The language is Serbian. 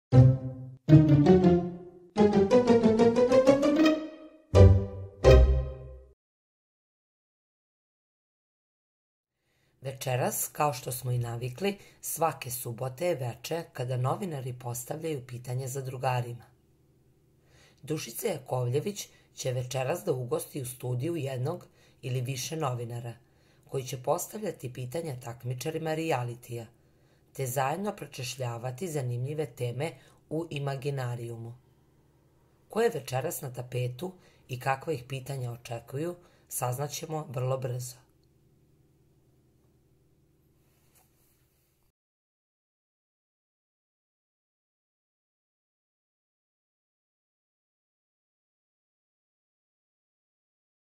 Večeras, kao što smo i navikli, svake subote je veče kada novinari postavljaju pitanja za drugarima. Dušica Jakovljević će večeras da ugosti u studiju jednog ili više novinara, koji će postavljati pitanja takmičarima realitija, te zajedno pročešljavati zanimljive teme u imaginarijumu. Ko je večeras na tapetu i kakva ih pitanja očekuju, saznaćemo vrlo brzo.